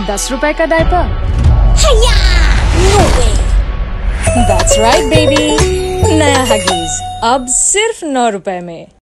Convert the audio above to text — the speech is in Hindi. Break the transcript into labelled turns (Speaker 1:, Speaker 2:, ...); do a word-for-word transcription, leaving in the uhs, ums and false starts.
Speaker 1: दस रुपए का diaper?
Speaker 2: No way.
Speaker 1: That's right baby, नया हगीज अब सिर्फ नौ रुपए में।